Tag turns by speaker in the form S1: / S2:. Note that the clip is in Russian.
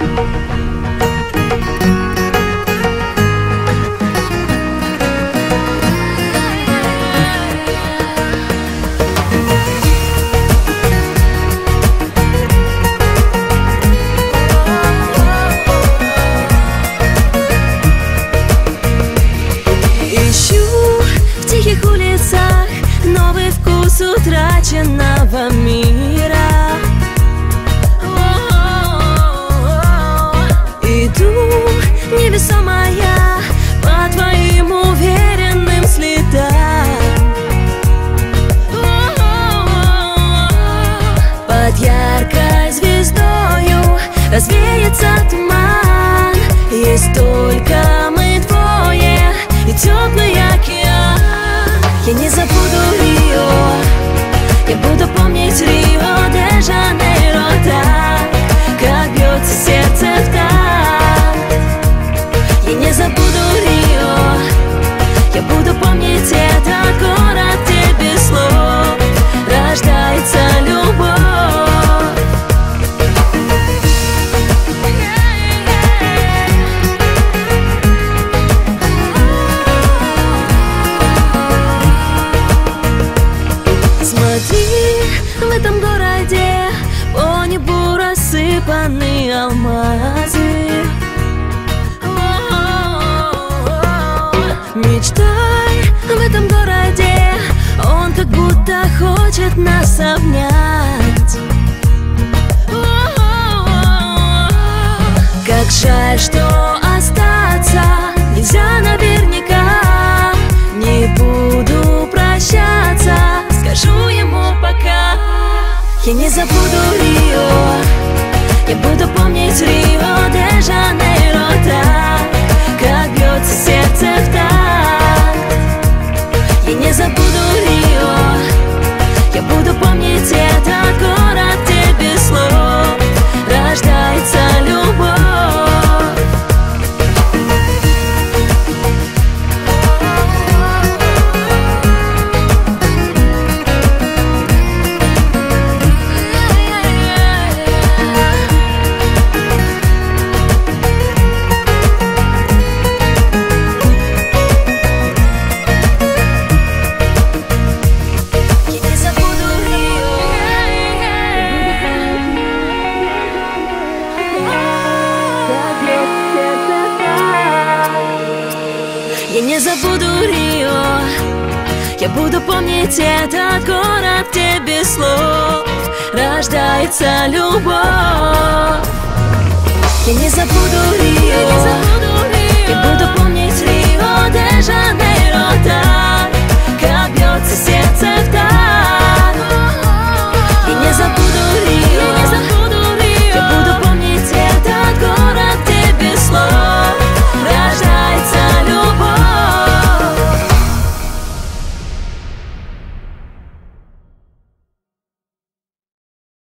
S1: Утраченного мира. Иду, невесомая, по твоим уверенным следам. Под яркой звездою развеется туман. Есть только мы двое и теплый океан. Я не забуду Рио, я буду помнить Рио-де-Жанейро так, как бьется сердце в такт. Я не забуду Рио, я буду помнить этот город, где без слов рождается любовь. В этом городе по небу рассыпаны алмазы. Мечтай в этом городе, он как будто хочет нас обнять. Как жаль, что остаться нельзя наверняка. Не буду прощаться, скажу ему пока. Я не забуду Рио, я буду помнить Рио-де-Жанейро так, как бьется сердце в такт. Я не забуду Рио, я буду помнить этот город, где без слов рождается любовь. Я не забуду Рио, я буду помнить этот город, где без слов рождается любовь. Я не забуду Рио, я буду